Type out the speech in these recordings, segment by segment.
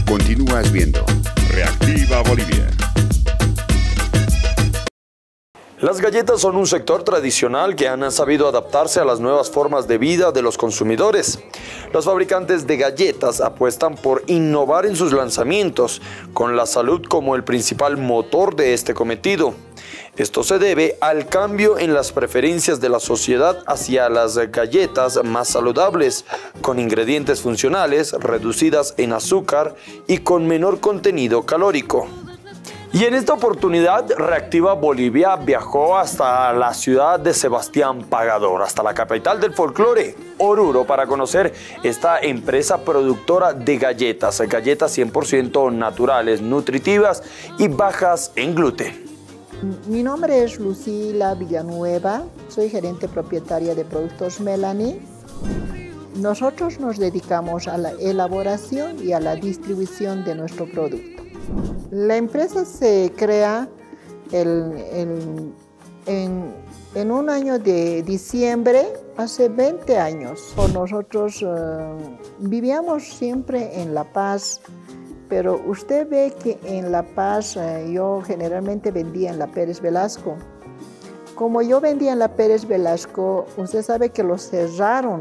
Continúas viendo Reactiva Bolivia. Las galletas son un sector tradicional que han sabido adaptarse a las nuevas formas de vida de los consumidores. Los fabricantes de galletas apuestan por innovar en sus lanzamientos, con la salud como el principal motor de este cometido. Esto se debe al cambio en las preferencias de la sociedad hacia las galletas más saludables, con ingredientes funcionales, reducidas en azúcar y con menor contenido calórico. Y en esta oportunidad, Reactiva Bolivia viajó hasta la ciudad de Sebastián Pagador, hasta la capital del folclore, Oruro, para conocer esta empresa productora de galletas 100% naturales, nutritivas y bajas en gluten. Mi nombre es Lucila Villanueva, soy gerente propietaria de Productos Melanie. Nosotros nos dedicamos a la elaboración y a la distribución de nuestro producto. La empresa se crea en un año de diciembre, hace 20 años. Nosotros vivíamos siempre en La Paz, pero usted ve que en La Paz yo generalmente vendía en la Pérez Velasco. Como yo vendía en la Pérez Velasco, usted sabe que lo cerraron.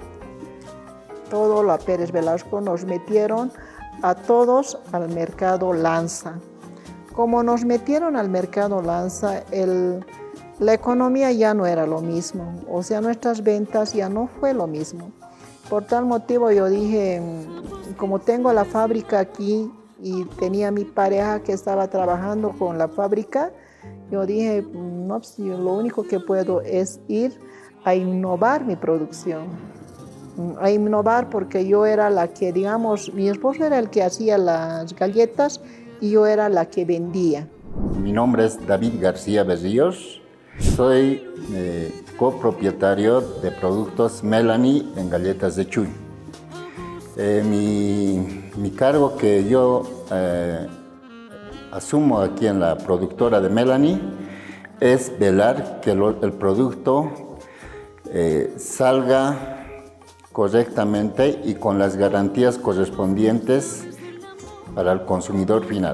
Todo la Pérez Velasco nos metieron a todos al mercado Lanza. Como nos metieron al mercado Lanza, la economía ya no era lo mismo, o sea, nuestras ventas ya no fue lo mismo. Por tal motivo yo dije, como tengo la fábrica aquí y tenía mi pareja que estaba trabajando con la fábrica, yo dije, no, pues, lo único que puedo es ir a innovar mi producción. A innovar porque yo era la que, digamos, mi esposo era el que hacía las galletas y yo era la que vendía. Mi nombre es David García Berríos, soy copropietario de Productos Melanie en galletas de chuy. Mi cargo que yo asumo aquí en la productora de Melanie es velar que el producto salga correctamente y con las garantías correspondientes para el consumidor final.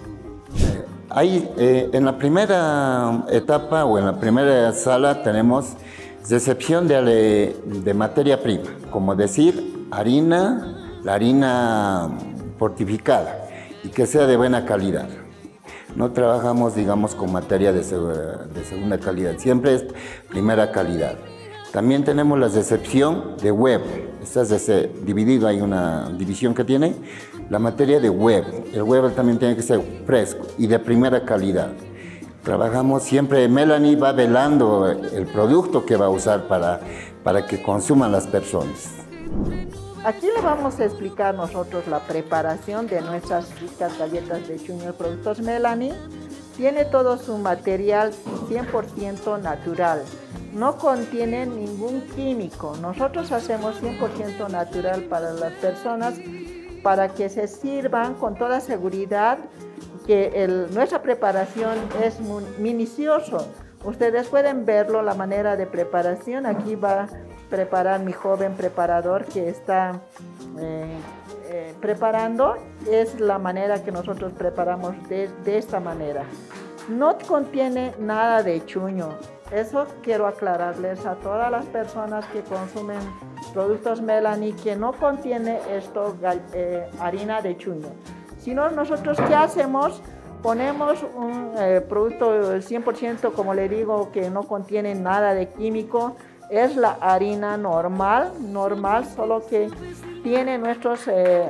En la primera etapa o en la primera sala tenemos recepción de materia prima, como decir harina, la harina fortificada y que sea de buena calidad. No trabajamos, digamos, con materia de segunda calidad, siempre es primera calidad. También tenemos la recepción de huevo. Está dividido, hay una división que tiene la materia de huevo. El huevo también tiene que ser fresco y de primera calidad. Trabajamos siempre, Melanie va velando el producto que va a usar para que consuman las personas. Aquí le vamos a explicar nosotros la preparación de nuestras ricas galletas de chuño. Productos Melanie tiene todo su material 100% natural. No contiene ningún químico. Nosotros hacemos 100% natural para las personas para que se sirvan con toda seguridad, que nuestra preparación es muy minucioso. Ustedes pueden verlo, la manera de preparación. Aquí va a preparar mi joven preparador que está preparando. Es la manera que nosotros preparamos de esta manera. No contiene nada de chuño. Eso quiero aclararles a todas las personas que consumen productos Melanie, que no contiene esto harina de chuño. Sino nosotros, ¿qué hacemos? Ponemos un producto 100%, como le digo, que no contiene nada de químico. Es la harina normal, solo que tiene nuestros,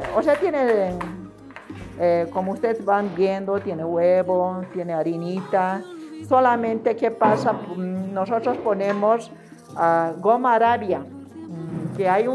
como ustedes van viendo, tiene huevo, tiene harinita. Solamente, ¿qué pasa? Nosotros ponemos goma arábiga, que hay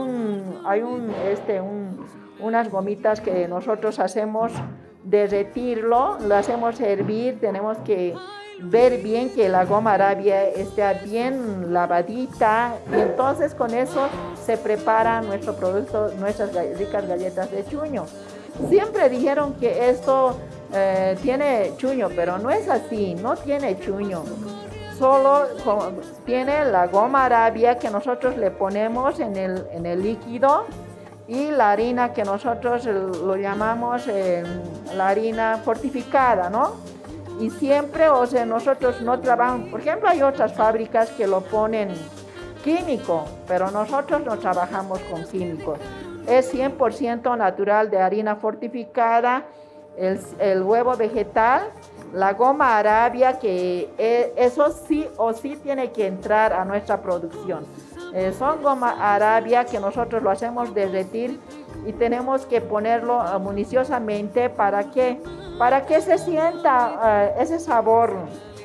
unas gomitas que nosotros hacemos derretirlo, lo hacemos hervir, tenemos que ver bien que la goma arábiga esté bien lavadita y entonces con eso se prepara nuestro producto, nuestras ricas galletas de chuño. Siempre dijeron que esto tiene chuño, pero no es así, no tiene chuño. Solo tiene la goma arábiga que nosotros le ponemos en el líquido y la harina que nosotros lo llamamos la harina fortificada, ¿no? Y siempre, o sea, nosotros no trabajamos, por ejemplo, hay otras fábricas que lo ponen químico, pero nosotros no trabajamos con químicos. Es 100% natural de harina fortificada, el huevo vegetal, la goma arabia, que eso sí o sí tiene que entrar a nuestra producción. Son goma arabia que nosotros lo hacemos derretir y tenemos que ponerlo minuciosamente para que se sienta ese sabor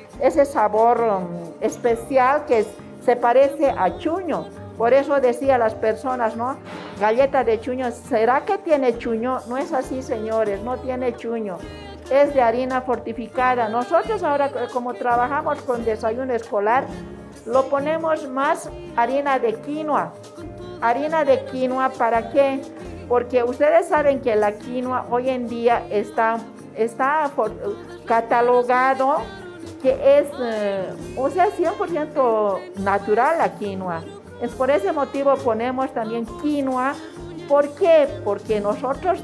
especial que se parece a chuño. Por eso decía a las personas, ¿no? Galleta de chuño, ¿será que tiene chuño? No es así, señores, no tiene chuño. Es de harina fortificada. Nosotros ahora, como trabajamos con desayuno escolar, lo ponemos más harina de quinoa. Harina de quinoa, ¿para qué? Porque ustedes saben que la quinoa hoy en día está catalogado que es, o sea, 100% natural la quinoa. Es por ese motivo ponemos también quinoa. ¿Por qué? Porque nosotros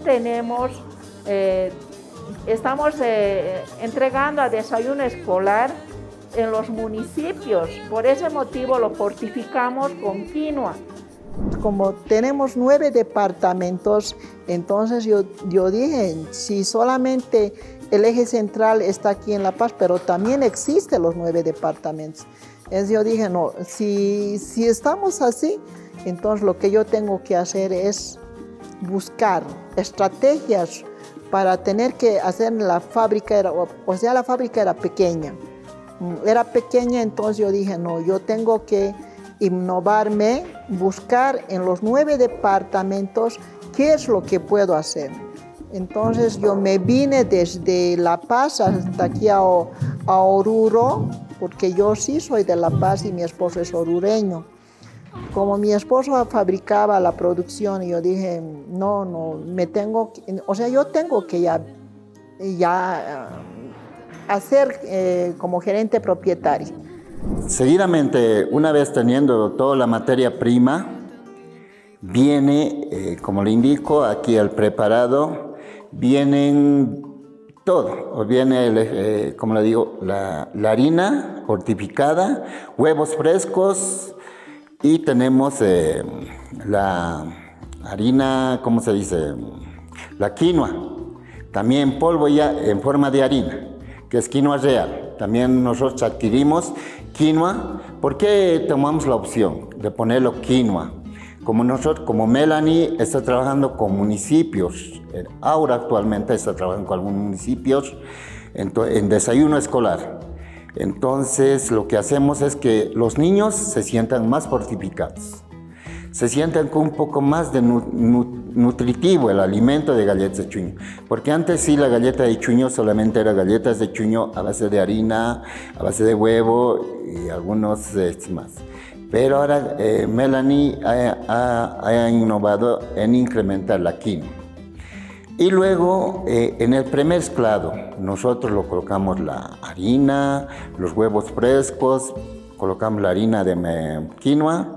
estamos entregando a desayuno escolar en los municipios. Por ese motivo lo fortificamos con quinoa. Como tenemos 9 departamentos, entonces yo dije, si solamente el eje central está aquí en La Paz, pero también existen los 9 departamentos. Entonces yo dije, no, si estamos así, entonces lo que yo tengo que hacer es buscar estrategias para tener que hacer la fábrica, o sea, la fábrica era pequeña. Entonces yo dije, no, yo tengo que innovarme, buscar en los 9 departamentos qué es lo que puedo hacer. Entonces yo me vine desde La Paz hasta aquí a Oruro, porque yo sí soy de La Paz y mi esposo es orureño. Como mi esposo fabricaba la producción, yo dije, no, yo tengo que ya hacer como gerente propietario. Seguidamente, una vez teniendo toda la materia prima, viene, como le indico, aquí el preparado, vienen todo. Viene, como le digo, la harina fortificada, huevos frescos y tenemos la harina, ¿cómo se dice? La quinoa. También polvo ya en forma de harina, que es quinoa real. También nosotros adquirimos quinoa. ¿Por qué tomamos la opción de ponerlo quinoa? Como Melanie está trabajando con municipios, ahora actualmente está trabajando con algunos municipios en desayuno escolar. Entonces lo que hacemos es que los niños se sientan más fortificados, se sientan con un poco más de nutritivo el alimento de galletas de chuño. Porque antes sí la galleta de chuño solamente era galletas de chuño a base de harina, a base de huevo y algunos más. Pero ahora Melanie ha innovado en incrementar la quinoa. Y luego en el premezclado nosotros lo colocamos la harina, los huevos frescos, colocamos la harina de quinoa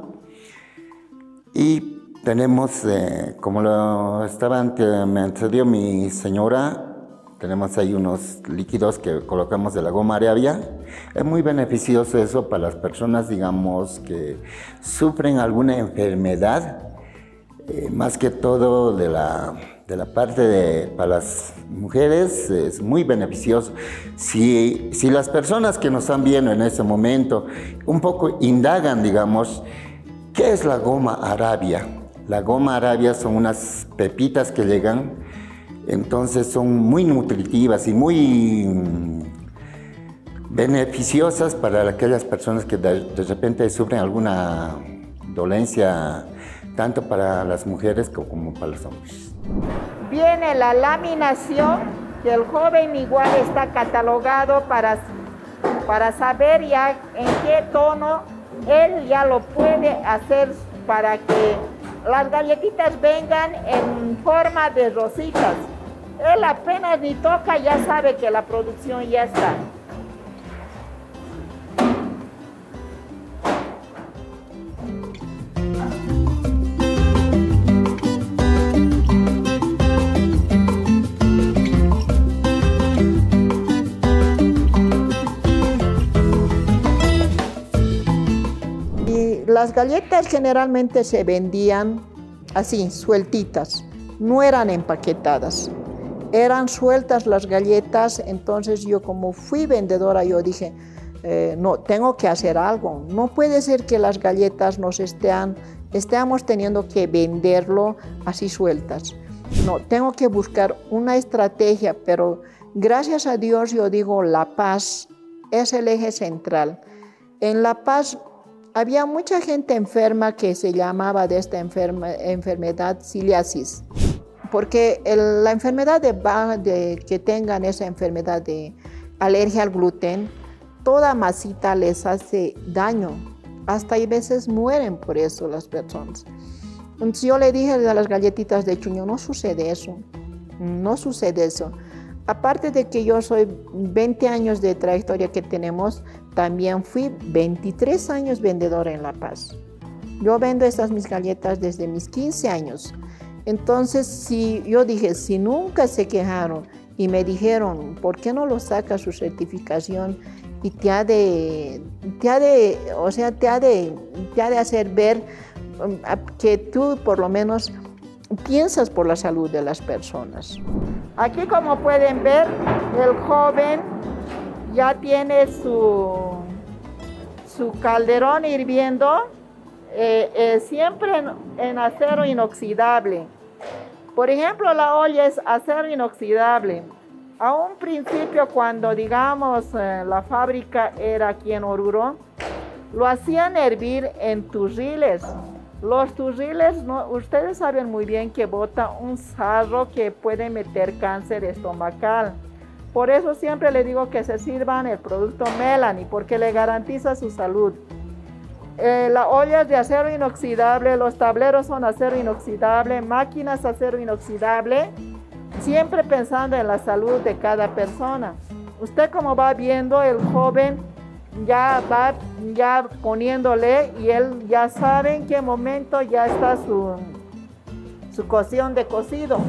y tenemos, como me antecedió mi señora, tenemos ahí unos líquidos que colocamos de la goma arabia. Es muy beneficioso eso para las personas, digamos, que sufren alguna enfermedad, más que todo de la parte para las mujeres, es muy beneficioso. Si las personas que nos están viendo en este momento un poco indagan, digamos, ¿qué es la goma arabia? La goma arabia son unas pepitas que llegan, entonces son muy nutritivas y muy beneficiosas para aquellas personas que de repente sufren alguna dolencia, tanto para las mujeres como para los hombres. Viene la laminación, que el joven igual está catalogado para saber ya en qué tono él ya lo puede hacer para que las galletitas vengan en forma de rositas. Él apenas ni toca, ya sabe que la producción ya está. Las galletas generalmente se vendían así, sueltitas, no eran empaquetadas, eran sueltas las galletas. Entonces yo, como fui vendedora, yo dije, no, tengo que hacer algo. No puede ser que las galletas estemos teniendo que venderlo así sueltas. No, tengo que buscar una estrategia, pero gracias a Dios, yo digo, La Paz es el eje central. En La Paz había mucha gente enferma que se llamaba de esta enfermedad ciliasis, porque la enfermedad que tengan esa enfermedad de alergia al gluten, toda masita les hace daño, hasta hay veces mueren por eso las personas. Entonces yo le dije a las galletitas de chuño, no sucede eso, no sucede eso. Aparte de que yo soy 20 años de trayectoria que tenemos, también fui 23 años vendedora en La Paz. Yo vendo mis galletas desde mis 15 años. Entonces, yo dije, si nunca se quejaron y me dijeron, ¿por qué no lo sacas su certificación? Y te ha de hacer ver que tú por lo menos piensas por la salud de las personas. Aquí, como pueden ver, el joven ya tiene su calderón hirviendo, siempre en acero inoxidable. Por ejemplo, la olla es acero inoxidable. A un principio, cuando digamos la fábrica era aquí en Oruro, lo hacían hervir en turriles. Los turriles, ustedes saben muy bien que bota un sarro que puede meter cáncer estomacal. Por eso siempre le digo que se sirvan el producto Melanie, porque le garantiza su salud. La olla es de acero inoxidable, los tableros son acero inoxidable, máquinas acero inoxidable, siempre pensando en la salud de cada persona. Usted, como va viendo, el joven ya va poniéndole, y él ya sabe en qué momento ya está su cocción de cocido.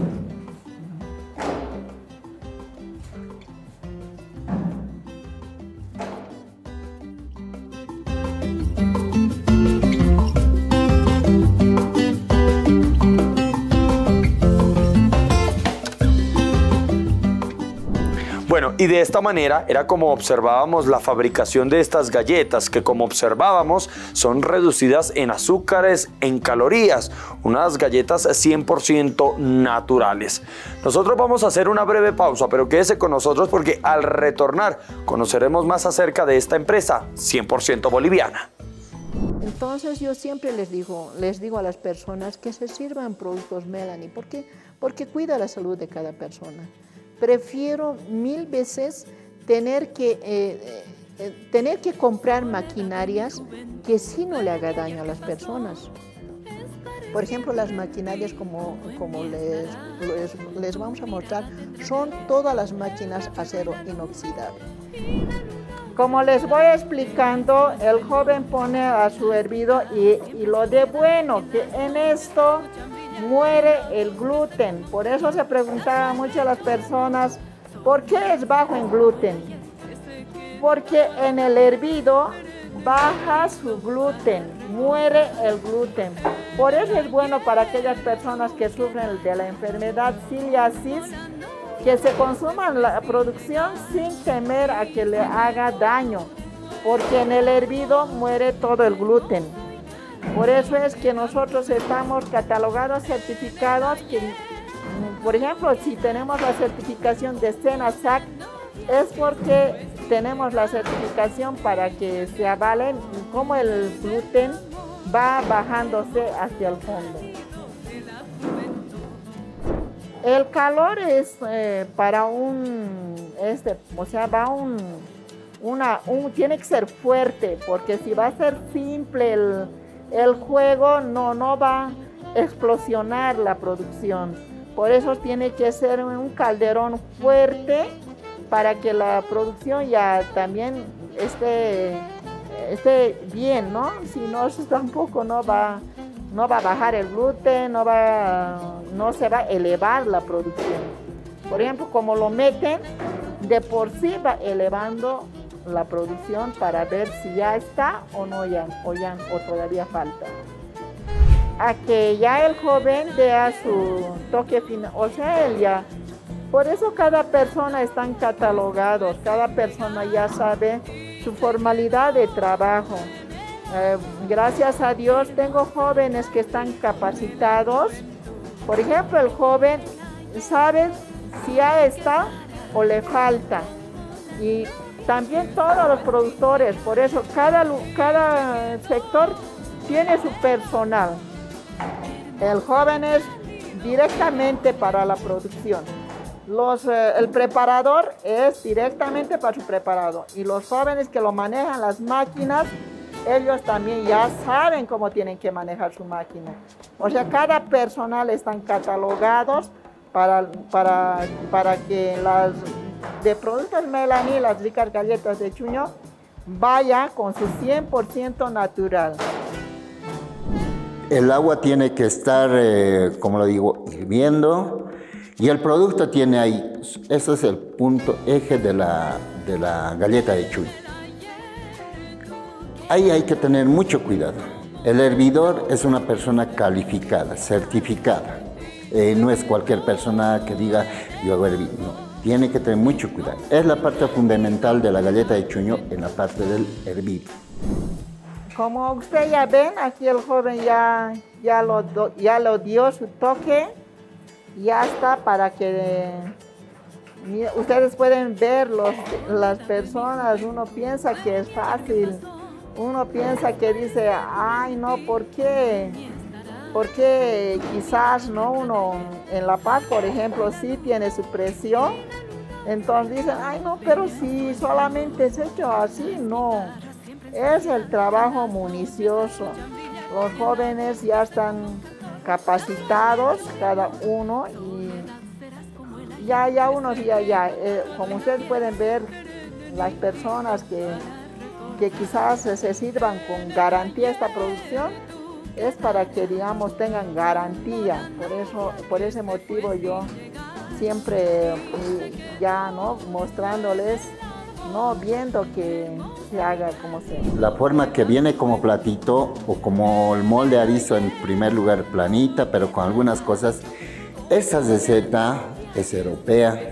Bueno, y de esta manera era como observábamos la fabricación de estas galletas, que como observábamos son reducidas en azúcares, en calorías, unas galletas 100% naturales. Nosotros vamos a hacer una breve pausa, pero quédese con nosotros porque al retornar conoceremos más acerca de esta empresa 100% boliviana. Entonces yo siempre les digo a las personas que se sirvan productos Melanie, porque cuida la salud de cada persona. Prefiero 1000 veces tener que comprar maquinarias que sí no le haga daño a las personas. Por ejemplo, las maquinarias, como les vamos a mostrar, son todas las máquinas acero inoxidable. Como les voy explicando, el joven pone a su hervido y lo de bueno, que en esto muere el gluten. Por eso se preguntaba mucho a las personas, ¿por qué es bajo en gluten? Porque en el hervido baja su gluten, muere el gluten. Por eso es bueno para aquellas personas que sufren de la enfermedad ciliasis, que se consuman la producción sin temer a que le haga daño, porque en el hervido muere todo el gluten. Por eso es que nosotros estamos catalogados, certificados, que, por ejemplo, si tenemos la certificación de SENASAC, es porque tenemos la certificación para que se avalen cómo el gluten va bajándose hacia el fondo. El calor es para tiene que ser fuerte, porque si va a ser simple el juego, no va a explosionar la producción. Por eso tiene que ser un calderón fuerte para que la producción ya también esté bien, ¿no? Si no, tampoco no va a bajar el gluten, no se va a elevar la producción. Por ejemplo, como lo meten, de por sí va elevando la producción para ver si ya está o no o todavía falta. A que ya el joven vea su toque final, o sea, él ya. Por eso cada persona están catalogados, cada persona ya sabe su formalidad de trabajo. Gracias a Dios tengo jóvenes que están capacitados. Por ejemplo, el joven sabe si ya está o le falta. Y también todos los productores, por eso cada sector tiene su personal. El joven es directamente para la producción. El preparador es directamente para su preparado. Y los jóvenes que lo manejan las máquinas, ellos también ya saben cómo tienen que manejar su máquina. O sea, cada personal están catalogados para que las de productos Melanie, las ricas galletas de Chuño, vaya con su 100% natural. El agua tiene que estar, como lo digo, hirviendo, y el producto tiene ahí, ese es el punto eje de la galleta de Chuño. Ahí hay que tener mucho cuidado. El hervidor es una persona calificada, certificada. No es cualquier persona que diga, yo hago hervir. No, tiene que tener mucho cuidado. Es la parte fundamental de la galleta de Chuño, en la parte del hervido. Como ustedes ya ven, aquí el joven ya lo dio su toque. Ya está para que ustedes pueden ver las personas. Uno piensa que es fácil. Uno piensa que dice, ay no, ¿por qué? Porque quizás no, uno en La Paz, por ejemplo, sí tiene su presión. Entonces dicen, ay no, pero si solamente es hecho así, no. Es el trabajo minucioso. Los jóvenes ya están capacitados, cada uno, y ya unos como ustedes pueden ver, las personas que quizás se sirvan con garantía esta producción, es para que, digamos, tengan garantía. Por ese motivo yo siempre ya, ¿no?, mostrándoles, no viendo que se haga como sea. La forma que viene como platito o como el molde arizo, en primer lugar planita, pero con algunas cosas, esa receta es europea.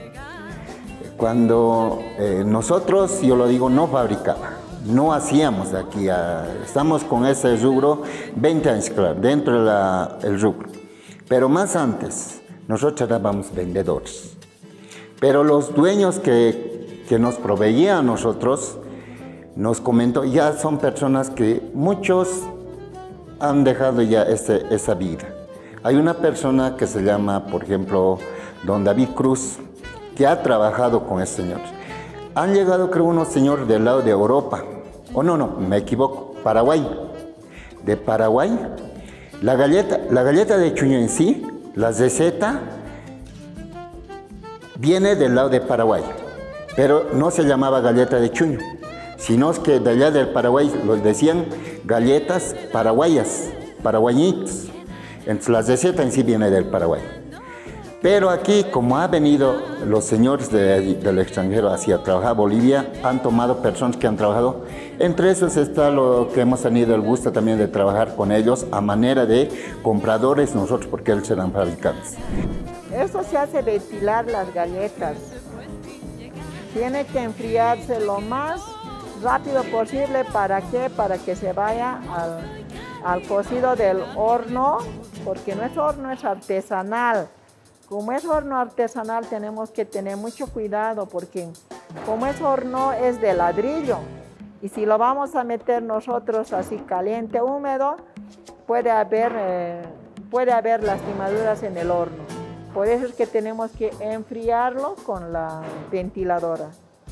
Cuando nosotros, yo lo digo, no fabricaba, no hacíamos aquí, estamos con ese rubro 20 años, claro, dentro del rubro. Pero más antes, nosotros éramos vendedores. Pero los dueños que nos proveían a nosotros, nos comentó, ya son personas que muchos han dejado ya esa vida. Hay una persona que se llama, por ejemplo, don David Cruz, que ha trabajado con ese señor. Han llegado, creo, unos señores del lado de Europa, o no, me equivoco, Paraguay. De Paraguay, la galleta de Chuño en sí, la receta, viene del lado de Paraguay, pero no se llamaba galleta de Chuño, sino que de allá del Paraguay los decían galletas paraguayas, paraguayitas. Entonces la receta en sí viene del Paraguay. Pero aquí, como han venido los señores del extranjero hacia trabajar a Bolivia, han tomado personas que han trabajado. Entre esos está lo que hemos tenido el gusto también de trabajar con ellos a manera de compradores nosotros, porque ellos eran fabricantes. Eso se hace ventilar las galletas. Tiene que enfriarse lo más rápido posible. ¿Para qué? Para que se vaya al cocido del horno, porque nuestro horno es artesanal. Como es horno artesanal, tenemos que tener mucho cuidado, porque como es horno es de ladrillo, y si lo vamos a meter nosotros así caliente, húmedo, puede haber lastimaduras en el horno. Por eso es que tenemos que enfriarlo con la ventiladora.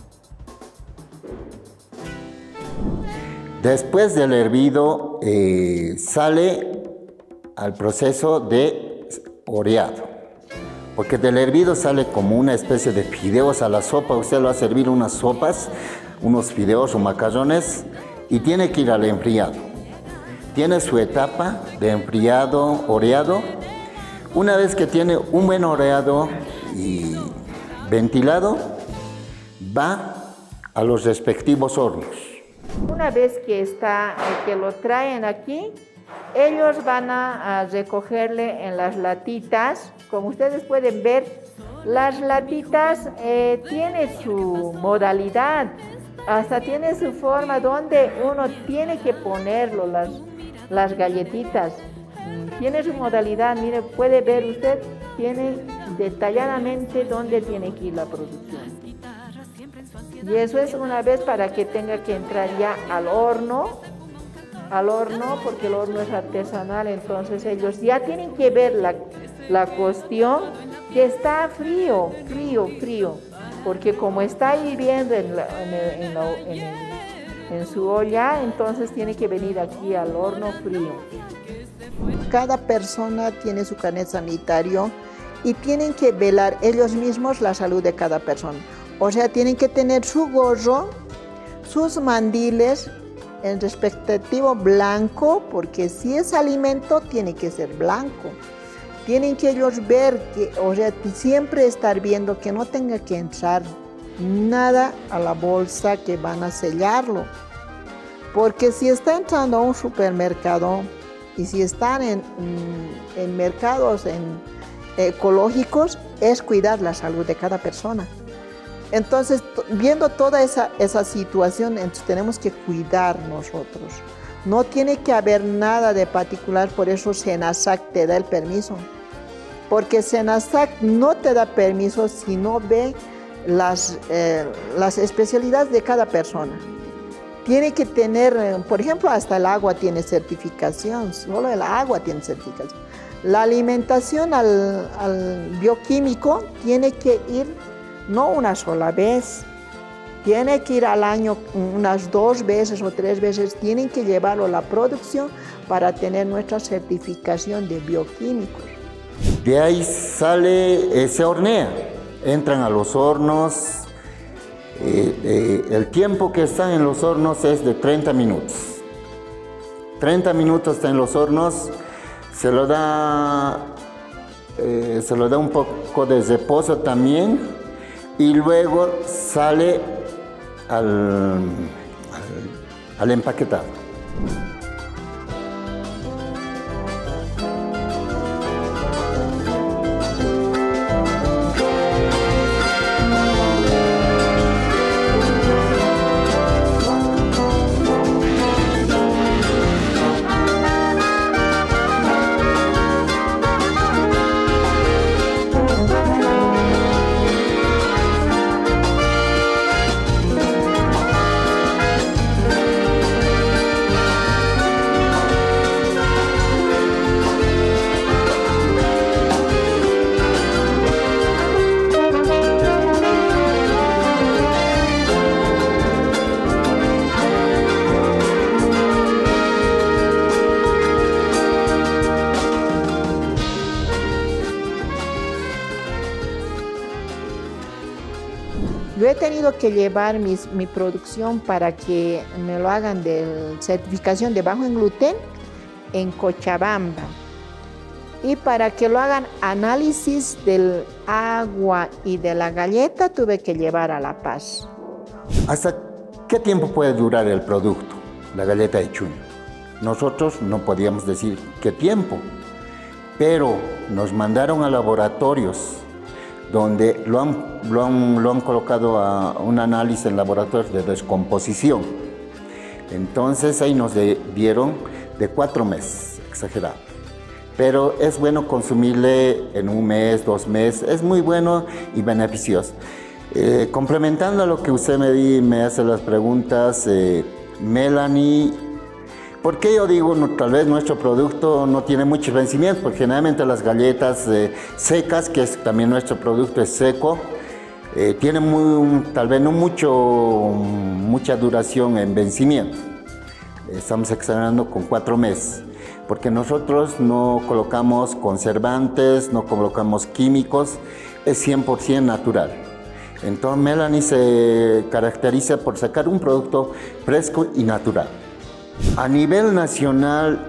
Después del hervido sale al proceso de oreado. Porque del hervido sale como una especie de fideos a la sopa. Usted lo va a servir unas sopas, unos fideos o macarrones, y tiene que ir al enfriado. Tiene su etapa de enfriado, oreado. Una vez que tiene un buen oreado y ventilado, va a los respectivos hornos. Una vez que lo traen aquí, ellos van a recogerle en las latitas. Como ustedes pueden ver, las latitas tienen su modalidad, hasta tiene su forma donde uno tiene que ponerlo, las galletitas. Tiene su modalidad, mire, puede ver usted, tiene detalladamente dónde tiene que ir la producción. Y eso es una vez para que tenga que entrar ya al horno, porque el horno es artesanal, entonces ellos ya tienen que ver la cuestión que está frío, porque como está hirviendo en su olla, entonces tiene que venir aquí al horno frío. Cada persona tiene su carnet sanitario y tienen que velar ellos mismos la salud de cada persona. O sea, tienen que tener su gorro, sus mandiles en respectivo blanco, porque si es alimento tiene que ser blanco. Tienen que ellos ver, o sea, siempre estar viendo que no tenga que entrar nada a la bolsa que van a sellarlo. Porque si está entrando a un supermercado y si están en mercados ecológicos, es cuidar la salud de cada persona. Entonces, viendo toda esa situación, entonces tenemos que cuidar nosotros. No tiene que haber nada de particular, por eso SENASAC te da el permiso. Porque SENASAC no te da permiso si no ve las especialidades de cada persona. Tiene que tener, por ejemplo, hasta el agua tiene certificación, solo el agua tiene certificación. La alimentación al bioquímico tiene que ir no una sola vez, tiene que ir al año unas 2 veces o 3 veces, tienen que llevarlo a la producción para tener nuestra certificación de bioquímicos. De ahí sale, se hornea, entran a los hornos, el tiempo que están en los hornos es de 30 minutos. 30 minutos está en los hornos, se lo da un poco de reposo también, y luego sale al empaquetado. Yo he tenido que llevar mi producción para que me lo hagan de certificación de bajo en gluten en Cochabamba. Y para que lo hagan análisis del agua y de la galleta, tuve que llevar a La Paz. ¿Hasta qué tiempo puede durar el producto, la galleta de chuño? Nosotros no podíamos decir qué tiempo, pero nos mandaron a laboratorios donde lo han colocado a un análisis en laboratorios de descomposición. Entonces ahí nos dieron de 4 meses, exagerado. Pero es bueno consumirle en 1 mes, 2 meses, es muy bueno y beneficioso. Complementando a lo que usted me hace las preguntas, Melanie, ¿por qué yo digo tal vez nuestro producto no tiene muchos vencimientos? Porque generalmente las galletas secas, que es también nuestro producto, es seco, tienen tal vez no mucha duración en vencimiento. Estamos exagerando con 4 meses, porque nosotros no colocamos conservantes, no colocamos químicos, es 100% natural. Entonces Melanie se caracteriza por sacar un producto fresco y natural. A nivel nacional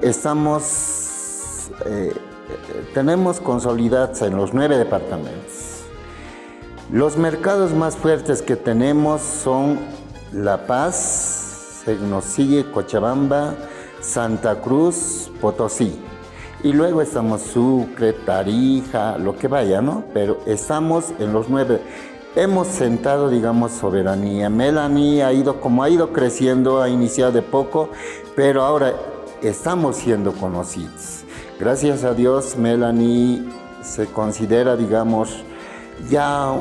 tenemos consolidados en los 9 departamentos. Los mercados más fuertes que tenemos son La Paz, nos sigue Cochabamba, Santa Cruz, Potosí. Y luego estamos Sucre, Tarija, lo que vaya, ¿no? Pero estamos en los 9. Hemos sentado, digamos, soberanía. Melanie ha ido creciendo, ha iniciado de poco, pero ahora estamos siendo conocidos. Gracias a Dios, Melanie se considera, digamos, ya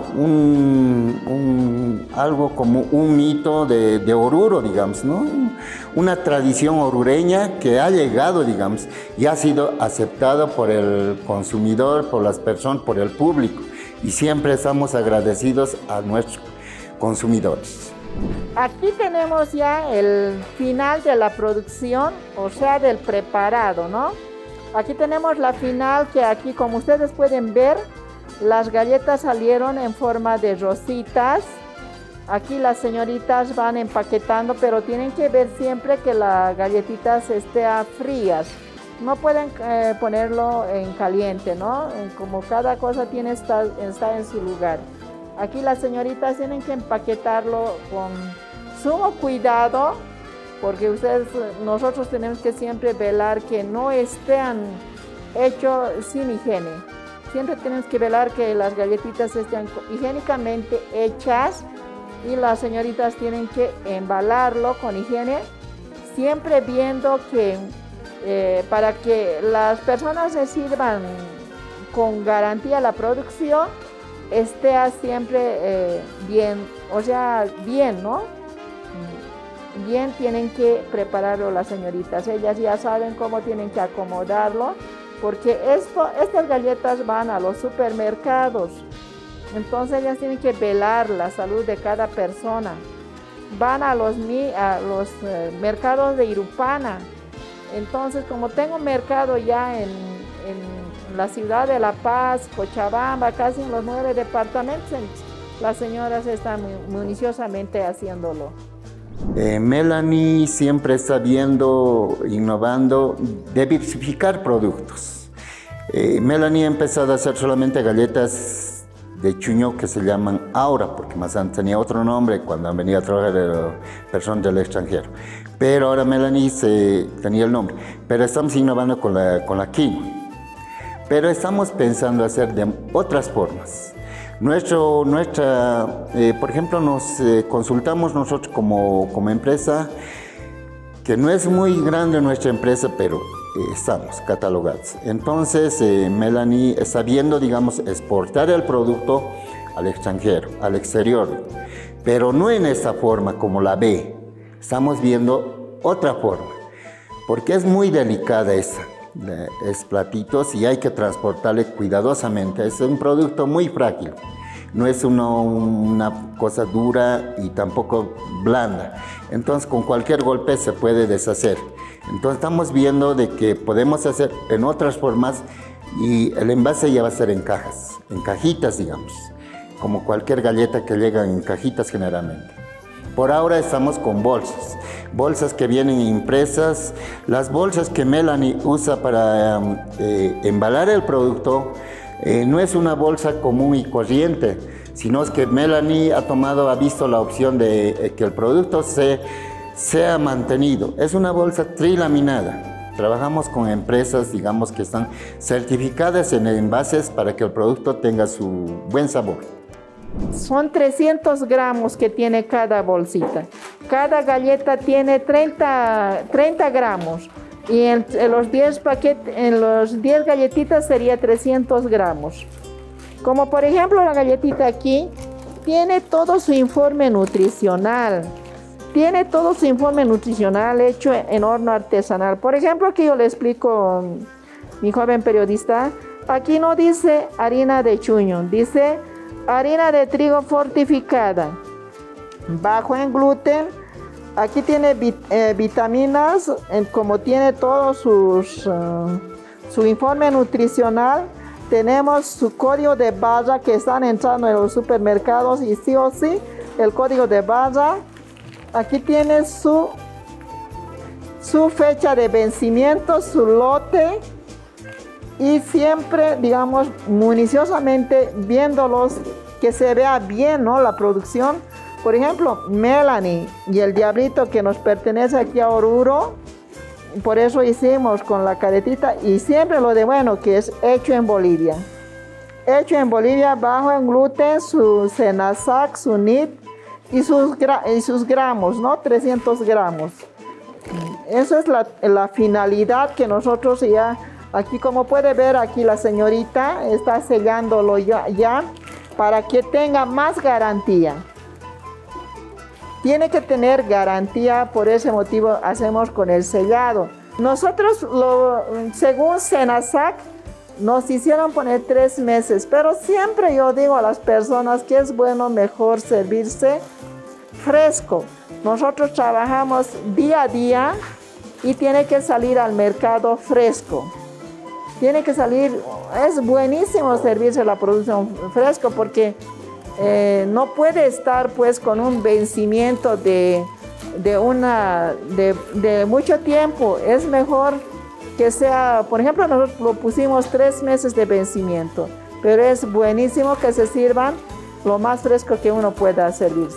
algo como un mito de Oruro, digamos, ¿no? Una tradición orureña que ha llegado, digamos, y ha sido aceptada por el consumidor, por las personas, por el público. Y siempre estamos agradecidos a nuestros consumidores. Aquí tenemos ya el final de la producción, o sea, del preparado, ¿no? Aquí tenemos la final, que aquí, como ustedes pueden ver, las galletas salieron en forma de rositas. Aquí las señoritas van empaquetando, pero tienen que ver siempre que las galletitas estén frías. No pueden ponerlo en caliente, ¿no? Como cada cosa tiene está en su lugar. Aquí las señoritas tienen que empaquetarlo con sumo cuidado, porque nosotros tenemos que siempre velar que no estén hechos sin higiene. Siempre tenemos que velar que las galletitas estén higiénicamente hechas, y las señoritas tienen que embalarlo con higiene, siempre viendo que para que las personas reciban con garantía la producción, esté siempre bien, o sea, bien, ¿no? Bien tienen que prepararlo las señoritas. Ellas ya saben cómo tienen que acomodarlo, porque estas galletas van a los supermercados. Entonces ellas tienen que velar la salud de cada persona. Van a los mercados de Irupana. Entonces, como tengo mercado ya en la ciudad de La Paz, Cochabamba, casi en los 9 departamentos, las señoras están minuciosamente haciéndolo. Melanie siempre está viendo, innovando, diversificar productos. Melanie ha empezado a hacer solamente galletas de chuño que se llaman Aura, porque más antes tenía otro nombre cuando han venido a trabajar personas del extranjero. Pero ahora Melanie tenía el nombre. Pero estamos innovando con la quinoa. Pero estamos pensando hacer de otras formas. Por ejemplo, nos consultamos nosotros como empresa, que no es muy grande nuestra empresa, pero estamos catalogados. Entonces, Melanie está viendo, digamos, exportar el producto al extranjero, al exterior, pero no en esta forma como la ve. Estamos viendo otra forma, porque es muy delicada esa. Es platitos y hay que transportarle cuidadosamente. Es un producto muy frágil. No es una cosa dura y tampoco blanda. Entonces, con cualquier golpe se puede deshacer. Entonces, estamos viendo de que podemos hacer en otras formas, y el envase ya va a ser en cajas, en cajitas, digamos, como cualquier galleta que llega en cajitas generalmente. Por ahora estamos con bolsas que vienen impresas. Las bolsas que Melanie usa para embalar el producto no es una bolsa común y corriente, sino es que Melanie ha visto la opción de que el producto sea mantenido. Es una bolsa trilaminada. Trabajamos con empresas, digamos, que están certificadas en envases para que el producto tenga su buen sabor. Son 300 gramos que tiene cada bolsita. Cada galleta tiene 30 gramos. Y en los 10 galletitas sería 300 gramos. Como por ejemplo la galletita aquí, tiene todo su informe nutricional. Tiene todo su informe nutricional hecho en horno artesanal. Por ejemplo, aquí yo le explico, mi joven periodista, aquí no dice harina de chuño, dice harina de trigo fortificada, bajo en gluten. Aquí tiene vitaminas, como tiene todo su informe nutricional. Tenemos su código de barra que están entrando en los supermercados, y sí o sí, el código de barra. Aquí tiene su fecha de vencimiento, su lote, y siempre, digamos, minuciosamente viéndolos, que se vea bien, ¿no?, la producción, Por ejemplo, Melanie y el diablito que nos pertenece aquí a Oruro, por eso hicimos con la caretita y siempre lo de bueno que es hecho en Bolivia. Hecho en Bolivia, bajo en gluten, su Senasac, su NIT y sus gramos, ¿no? 300 gramos. Esa es la finalidad que nosotros ya, aquí como puede ver, aquí la señorita está sellándolo ya para que tenga más garantía. Tiene que tener garantía, por ese motivo hacemos con el sellado. Nosotros, según Senasac, nos hicieron poner 3 meses, pero siempre yo digo a las personas que es bueno mejor servirse fresco. Nosotros trabajamos día a día y tiene que salir al mercado fresco. Tiene que salir, es buenísimo servirse la producción fresco porque no puede estar pues con un vencimiento de mucho tiempo. Es mejor que sea, por ejemplo, nosotros lo pusimos 3 meses de vencimiento, pero es buenísimo que se sirvan lo más fresco que uno pueda servirse.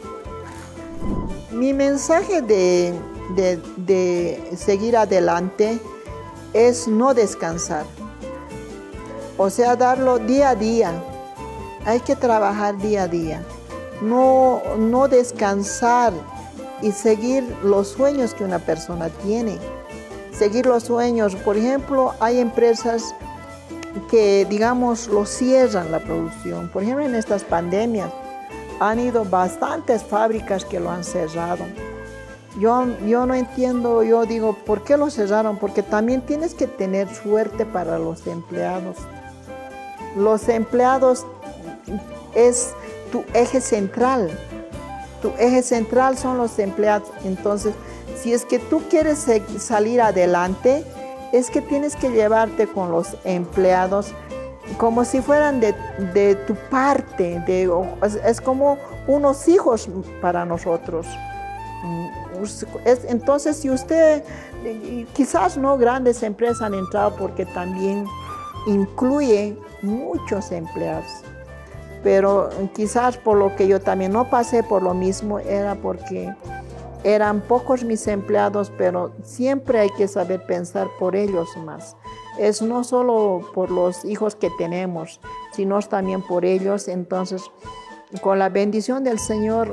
Mi mensaje de seguir adelante es no descansar, o sea, darlo día a día. Hay que trabajar día a día, no descansar y seguir los sueños que una persona tiene. Seguir los sueños, por ejemplo, hay empresas que, digamos, lo cierran la producción. Por ejemplo, en estas pandemias han ido bastantes fábricas que lo han cerrado. Yo no entiendo, yo digo, ¿por qué lo cerraron? Porque también tienes que tener suerte para los empleados. Los empleados es tu eje central. Tu eje central son los empleados. Entonces, si es que tú quieres salir adelante, es que tienes que llevarte con los empleados como si fueran de tu parte. Es como unos hijos para nosotros. Entonces, si usted, quizás no grandes empresas han entrado porque también incluye muchos empleados. Pero quizás por lo que yo también no pasé por lo mismo era porque eran pocos mis empleados, pero siempre hay que saber pensar por ellos más. Es no solo por los hijos que tenemos, sino también por ellos. Entonces, con la bendición del Señor,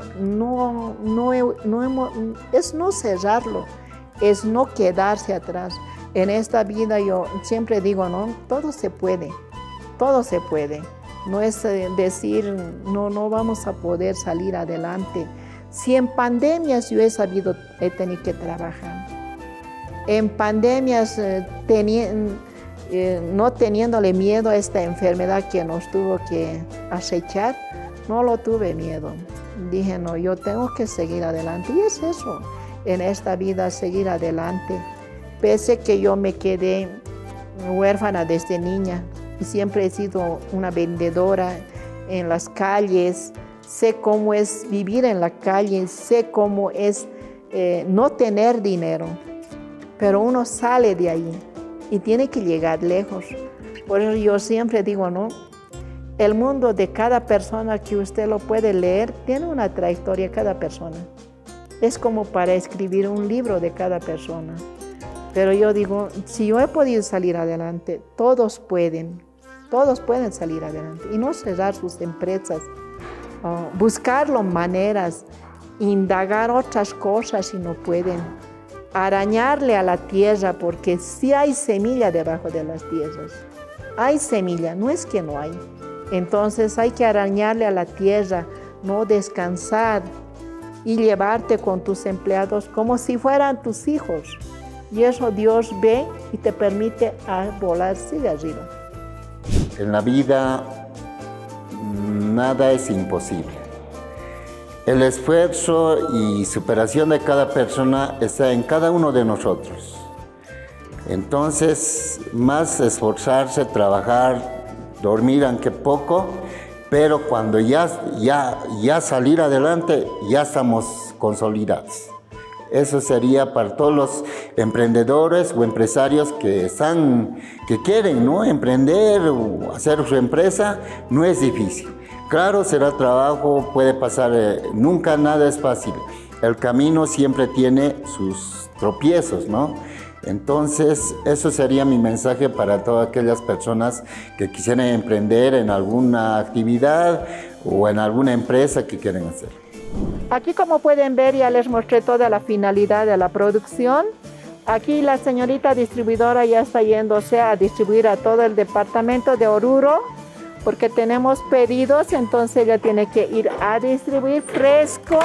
es no cerrarlo, es no quedarse atrás. En esta vida yo siempre digo, ¿no? Todo se puede, todo se puede. No es decir, no vamos a poder salir adelante. Si en pandemias yo he tenido que trabajar. En pandemias, no teniéndole miedo a esta enfermedad que nos tuvo que acechar, no lo tuve miedo. Dije, no, yo tengo que seguir adelante. Y es eso, en esta vida, seguir adelante. Pese que yo me quedé huérfana desde niña y siempre he sido una vendedora en las calles. Sé cómo es vivir en la calle, sé cómo es no tener dinero. Pero uno sale de ahí y tiene que llegar lejos. Por eso yo siempre digo, ¿no? El mundo de cada persona que usted lo puede leer tiene una trayectoria cada persona. Es como para escribir un libro de cada persona. Pero yo digo, si yo he podido salir adelante, todos pueden salir adelante y no cerrar sus empresas, buscar maneras, indagar otras cosas si no pueden, arañarle a la tierra porque sí hay semilla debajo de las tierras, hay semilla, no es que no hay. Entonces hay que arañarle a la tierra, no descansar y llevarte con tus empleados como si fueran tus hijos. Y eso Dios ve y te permite volar hacia arriba. En la vida nada es imposible. El esfuerzo y superación de cada persona está en cada uno de nosotros. Entonces, más esforzarse, trabajar, dormir aunque poco, pero cuando ya salir adelante, ya estamos consolidados. Eso sería para todos los emprendedores o empresarios que quieren, ¿no? Emprender o hacer su empresa, no es difícil. Claro, será trabajo, puede pasar, nunca nada es fácil. El camino siempre tiene sus tropiezos, ¿no? Entonces, eso sería mi mensaje para todas aquellas personas que quisieran emprender en alguna actividad o en alguna empresa que quieren hacer. Aquí, como pueden ver, ya les mostré toda la finalidad de la producción. Aquí la señorita distribuidora ya está yéndose a distribuir a todo el departamento de Oruro, porque tenemos pedidos, entonces ella tiene que ir a distribuir fresco,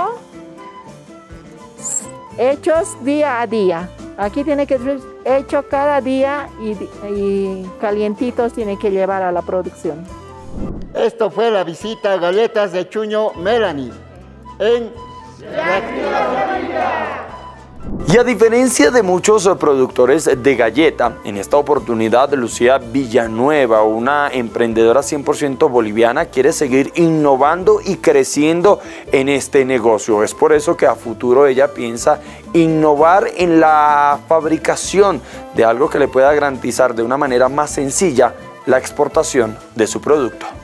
hechos día a día. Aquí tiene que ser hecho cada día y calientitos tiene que llevar a la producción. Esto fue la visita a Galletas de Chuño Melanie en Y a diferencia de muchos productores de galleta, en esta oportunidad Lucía Villanueva, una emprendedora 100% boliviana, quiere seguir innovando y creciendo en este negocio. Es por eso que a futuro ella piensa innovar en la fabricación de algo que le pueda garantizar de una manera más sencilla la exportación de su producto.